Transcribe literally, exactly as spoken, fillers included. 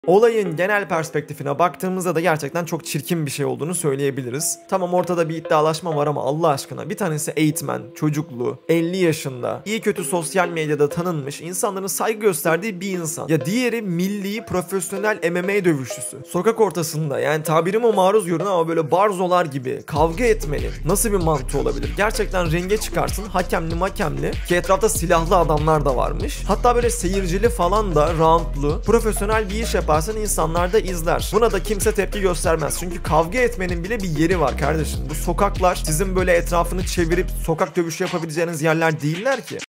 Olayın genel perspektifine baktığımızda da gerçekten çok çirkin bir şey olduğunu söyleyebiliriz. Tamam, ortada bir iddialaşma var ama Allah aşkına, bir tanesi eğitmen, çocuklu, elli yaşında, iyi kötü sosyal medyada tanınmış, insanların saygı gösterdiği bir insan. Ya diğeri milli, profesyonel M M A dövüşçüsü. Sokak ortasında, yani tabirime maruz görün ama böyle barzolar gibi kavga etmenin nasıl bir mantığı olabilir? Gerçekten ringe çıkarsın, hakemli makemli, ki etrafta silahlı adamlar da varmış. Hatta böyle seyircili falan da, roundlu, profesyonel bir iş yapar. İnsanlar da izler. Buna da kimse tepki göstermez. Çünkü kavga etmenin bile bir yeri var kardeşim. Bu sokaklar sizin böyle etrafını çevirip sokak dövüşü yapabileceğiniz yerler değiller ki.